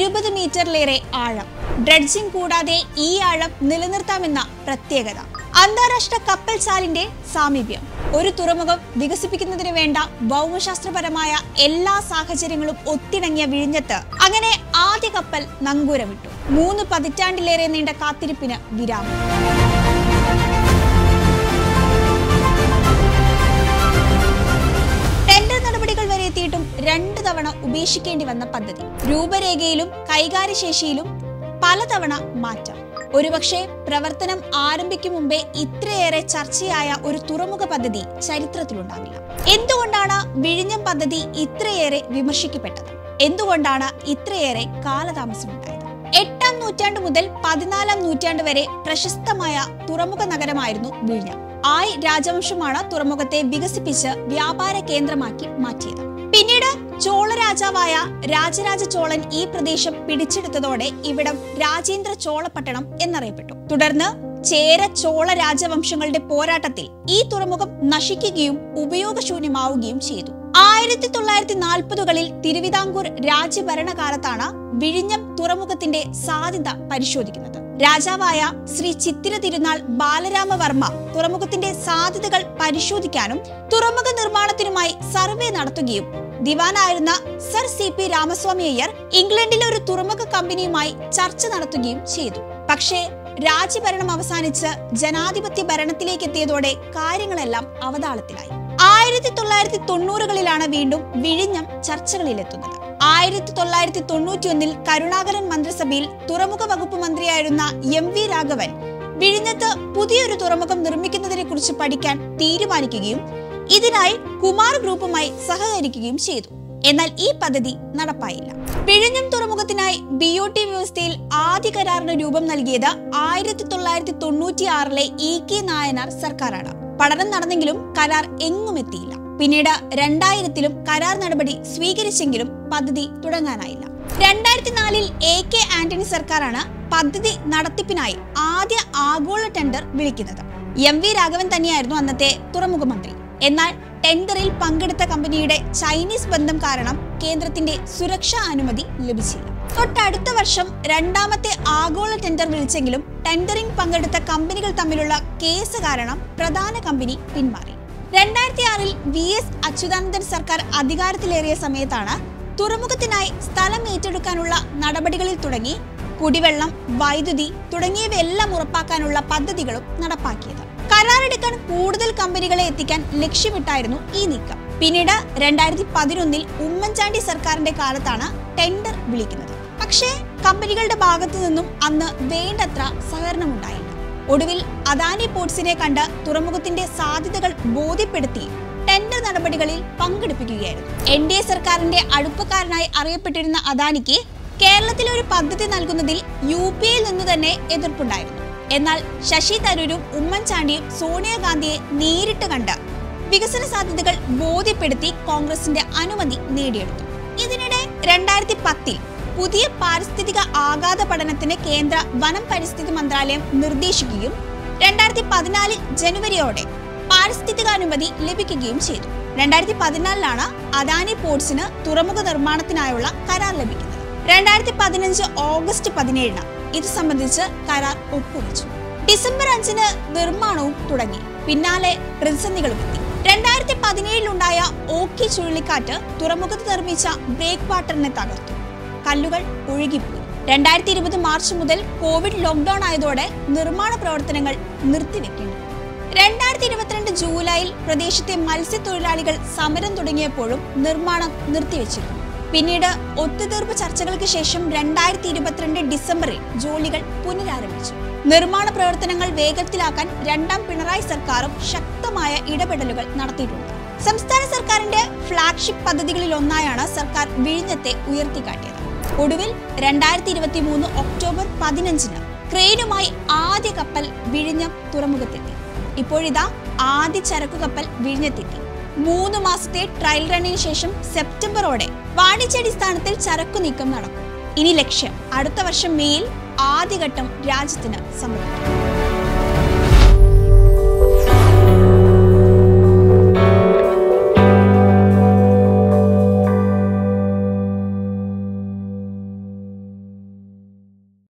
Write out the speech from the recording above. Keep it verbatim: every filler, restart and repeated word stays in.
ഇരുപത് മീറ്ററിലേറെ ആഴം. ഡ്രെഡ്ജിംഗ് കൂടാതെ ഈ ആഴം നിലനിർത്താമെന്ന പ്രത്യേകത. അന്താരാഷ്ട്ര കപ്പൽ ചാലിന്റെ സാമീപ്യം. ഒരു തുറമുഖം വികസിപ്പിക്കുന്നതിന് വേണ്ട ഭൗമശാസ്ത്രപരമായ എല്ലാ സാഹചര്യങ്ങളും ഒത്തിണങ്ങിയ വിഴിഞ്ഞത്ത് അങ്ങനെ ആദ്യ കപ്പൽ നങ്കൂരമിട്ടു. മൂന്ന് പതിറ്റാണ്ടിലേറെ നീണ്ട കാത്തിരിപ്പിന് വിരാമം. ടെൻഡർ നടപടികൾ വരെ എത്തിയിട്ടും രണ്ടു തവണ ഉപേക്ഷിക്കേണ്ടി വന്ന പദ്ധതി. രൂപരേഖയിലും കൈകാര്യശേഷിയിലും പലതവണ മാറ്റം. ഒരുപക്ഷെ പ്രവർത്തനം ആരംഭിക്കും മുമ്പേ ഇത്രയേറെ ചർച്ചയായ ഒരു തുറമുഖ പദ്ധതി ചരിത്രത്തിലുണ്ടാവില്ല. എന്തുകൊണ്ടാണ് വിഴിഞ്ഞം പദ്ധതി ഇത്രയേറെ വിമർശിക്കപ്പെട്ടത്? എന്തുകൊണ്ടാണ് ഇത്രയേറെ കാലതാമസമുണ്ടായത്? എട്ടാം നൂറ്റാണ്ട് മുതൽ പതിനാലാം നൂറ്റാണ്ട് വരെ പ്രശസ്തമായ തുറമുഖ നഗരമായിരുന്നു വിഴിഞ്ഞം. ആയ് രാജവംശമാണ് തുറമുഖത്തെ വികസിപ്പിച്ച് വ്യാപാര കേന്ദ്രമാക്കി മാറ്റിയത്. പിന്നീട് ചോള രാജാവായ രാജരാജ ചോളൻ ഈ പ്രദേശം പിടിച്ചെടുത്തതോടെ ഇവിടം രാജേന്ദ്ര ചോളപട്ടണം എന്നറിയപ്പെട്ടു. തുടർന്ന് ചേര ചോള രാജവംശങ്ങളുടെ പോരാട്ടത്തിൽ ഈ തുറമുഖം നശിക്കുകയും ഉപയോഗശൂന്യമാവുകയും ചെയ്തു. ആയിരത്തി തൊള്ളായിരത്തി നാൽപ്പതുകളിൽ തിരുവിതാംകൂർ രാജ്യഭരണകാലത്താണ് വിഴിഞ്ഞം തുറമുഖത്തിന്റെ സാധ്യത പരിശോധിക്കുന്നത്. രാജാവായ ശ്രീ ചിത്തിര തിരുനാൾ ബാലരാമവർമ്മ തുറമുഖത്തിന്റെ സാധ്യതകൾ പരിശോധിക്കാനും തുറമുഖ നിർമ്മാണത്തിനുമായി സർവേ നടത്തുകയും ദിവാനായിരുന്ന sir C P Ramaswami Iyer ഇംഗ്ലണ്ടിലെ ഒരു തുറമുഖ കമ്പനിയുമായി ചർച്ച നടത്തുകയും ചെയ്തു. പക്ഷേ രാജ്യഭരണം അവസാനിച്ച് ജനാധിപത്യ ഭരണത്തിലേക്ക് എത്തിയതോടെ കാര്യങ്ങളെല്ലാം അവതാളത്തിലായി. ആയിരത്തി തൊള്ളായിരത്തി തൊണ്ണൂറുകളിലാണ് വീണ്ടും വിഴിഞ്ഞം ചർച്ചകളിലെത്തുന്നത്. ആയിരത്തി തൊള്ളായിരത്തി തൊണ്ണൂറ്റി ഒന്നിൽ കരുണാകരൻ മന്ത്രിസഭയിൽ തുറമുഖ വകുപ്പ് മന്ത്രിയായിരുന്ന എം വി രാഘവൻ വിഴിഞ്ഞത്ത് പുതിയൊരു തുറമുഖം നിർമ്മിക്കുന്നതിനെ കുറിച്ച് പഠിക്കാൻ തീരുമാനിക്കുകയും ഇതിനായി കുമാർ ഗ്രൂപ്പുമായി സഹകരിക്കുകയും ചെയ്തു. എന്നാൽ ഈ പദ്ധതി നടപ്പായില്ല. വിഴിഞ്ഞം തുറമുഖത്തിനായി ബി ഒ ടി വ്യവസ്ഥയിൽ ആദ്യ കരാറിന് രൂപം നൽകിയത് ആയിരത്തി തൊള്ളായിരത്തി തൊണ്ണൂറ്റി ആറിലെ ഇ കെ നായനാർ സർക്കാരാണ്. പഠനം നടന്നെങ്കിലും കരാർ എങ്ങും എത്തിയില്ല. പിന്നീട് രണ്ടായിരത്തിലും കരാർ നടപടി സ്വീകരിച്ചെങ്കിലും പദ്ധതി തുടങ്ങാനായില്ല. രണ്ടായിരത്തി നാലിൽ എ കെ ആന്റണി സർക്കാരാണ് പദ്ധതി നടത്തിപ്പിനായി ആദ്യ ആഗോള ടെൻഡർ വിളിക്കുന്നത്. എം വി രാഘവൻ തന്നെയായിരുന്നു അന്നത്തെ തുറമുഖ മന്ത്രി. എന്നാൽ ടെൻഡറിൽ പങ്കെടുത്ത കമ്പനിയുടെ ചൈനീസ് ബന്ധം കാരണം കേന്ദ്രത്തിന്റെ സുരക്ഷാ അനുമതി ലഭിച്ചില്ല. തൊട്ടടുത്ത വർഷം രണ്ടാമത്തെ ആഗോള ടെൻഡർ വിളിച്ചെങ്കിലും ടെൻഡറിംഗ് പങ്കെടുത്ത കമ്പനികൾ തമ്മിലുള്ള കേസ് കാരണം പ്രധാന കമ്പനി പിന്മാറി. രണ്ടായിരത്തി ആറിൽ വി എസ് അച്യുതാനന്ദൻ സർക്കാർ അധികാരത്തിലേറിയ സമയത്താണ് തുറമുഖത്തിനായി സ്ഥലം ഏറ്റെടുക്കാനുള്ള നടപടികളിൽ തുടങ്ങി കുടിവെള്ളം, വൈദ്യുതി തുടങ്ങിയവയെല്ലാം ഉറപ്പാക്കാനുള്ള പദ്ധതികളും നടപ്പാക്കിയത്. കരാറെടുക്കാൻ കൂടുതൽ കമ്പനികളെ എത്തിക്കാൻ ലക്ഷ്യമിട്ടായിരുന്നു ഈ നീക്കം. പിന്നീട് രണ്ടായിരത്തി പതിനൊന്നിൽ ഉമ്മൻചാണ്ടി സർക്കാരിന്റെ കാലത്താണ് ടെൻഡർ വിളിക്കുന്നത്. പക്ഷേ കമ്പനികളുടെ ഭാഗത്തു നിന്നും അന്ന് വേണ്ടത്ര സഹകരണമുണ്ടായില്ല. ഒടുവിൽ അദാനി പോർട്സിനെ കണ്ട് തുറമുഖത്തിന്റെ സാധ്യതകൾ ബോധ്യപ്പെടുത്തി ടെൻഡർ നടപടികളിൽ പങ്കെടുപ്പിക്കുകയായിരുന്നു. എൻ ഡി എ സർക്കാരിന്റെ അടുപ്പക്കാരനായി അറിയപ്പെട്ടിരുന്ന അദാനിക്ക് കേരളത്തിലെ ഒരു പദ്ധതി നൽകുന്നതിൽ യു പി യിൽ നിന്ന് തന്നെ എതിർപ്പുണ്ടായിരുന്നു. എന്നാൽ ശശി തരൂരും ഉമ്മൻചാണ്ടിയും സോണിയാഗാന്ധിയെ നേരിട്ട് കണ്ട് വികസന സാധ്യതകൾ ബോധ്യപ്പെടുത്തി കോൺഗ്രസിന്റെ അനുമതി നേടിയെടുത്തു. ഇതിനിടെ രണ്ടായിരത്തി പത്തിൽ പുതിയ പാരിസ്ഥിതിക ആഘാത പഠനത്തിന് കേന്ദ്ര വനം പരിസ്ഥിതി മന്ത്രാലയം നിർദ്ദേശിക്കുകയും രണ്ടായിരത്തി പതിനാലിൽ ജനുവരിയോടെ പാരിസ്ഥിതികാനുമതി ലഭിക്കുകയും ചെയ്തു. രണ്ടായിരത്തി പതിനാലിലാണ് അദാനി പോർട്സിന് തുറമുഖ നിർമ്മാണത്തിനായുള്ള കരാർ ലഭിക്കുന്നത്. രണ്ടായിരത്തി പതിനഞ്ച് ഓഗസ്റ്റ് പതിനേഴിന് ഇത് സംബന്ധിച്ച് കരാർ ഒപ്പുവെച്ചു. ഡിസംബർ അഞ്ചിന് നിർമ്മാണവും തുടങ്ങി. പിന്നാലെ പ്രതിസന്ധികളും എത്തി. രണ്ടായിരത്തി പതിനേഴിലുണ്ടായ ഓക്കി ചുഴലിക്കാറ്റ് തുറമുഖത്ത് നിർമ്മിച്ച ബ്രേക്ക് വാട്ടറിനെ തകർത്തു. കല്ലുകൾ ഒഴുകിപ്പോയി. രണ്ടായിരത്തി ഇരുപത് മാർച്ച് മുതൽ കോവിഡ് ലോക്ക്ഡൌൺ ആയതോടെ നിർമ്മാണ പ്രവർത്തനങ്ങൾ നിർത്തിവെക്കേണ്ടി. രണ്ടായിരത്തി ഇരുപത്തിരണ്ട് ജൂലൈയിൽ പ്രദേശത്തെ മത്സ്യത്തൊഴിലാളികൾ സമരം തുടങ്ങിയപ്പോഴും നിർമ്മാണം നിർത്തിവെച്ചിരുന്നു. പിന്നീട് ഒത്തുതീർപ്പ് ചർച്ചകൾക്ക് ശേഷം രണ്ടായിരത്തി ഇരുപത്തിരണ്ട് ഡിസംബറിൽ ജോലികൾ പുനരാരംഭിച്ചു. നിർമ്മാണ പ്രവർത്തനങ്ങൾ വേഗത്തിലാക്കാൻ രണ്ടാം പിണറായി സർക്കാരും ശക്തമായ ഇടപെടലുകൾ നടത്തിയിട്ടുണ്ട്. സംസ്ഥാന സർക്കാരിന്റെ ഫ്ളാഗ്ഷിപ്പ് പദ്ധതികളിൽ ഒന്നായാണ് സർക്കാർ വിഴിഞ്ഞത്തെ ഉയർത്തിക്കാട്ടിയത്. ഒടുവിൽ രണ്ടായിരത്തി ഇരുപത്തി മൂന്ന് ഒക്ടോബർ പതിനഞ്ചിന് ക്രെയിനുമായി ആദ്യ കപ്പൽ വിഴിഞ്ഞം തുറമുഖത്തെത്തി. ഇപ്പോഴിതാ ആദ്യ ചരക്കു കപ്പൽ വിഴിഞ്ഞത്തെത്തി. മൂന്ന് മാസത്തെ ട്രയൽ റണ്ണിന് ശേഷം സെപ്റ്റംബറോടെ വാണിജ്യാടിസ്ഥാനത്തിൽ ചരക്കു നീക്കം നടക്കും. ഇനി ലക്ഷ്യം അടുത്ത വർഷം മെയ്യിൽ ആദ്യഘട്ടം രാജ്യത്തിന് സമർപ്പിക്കും.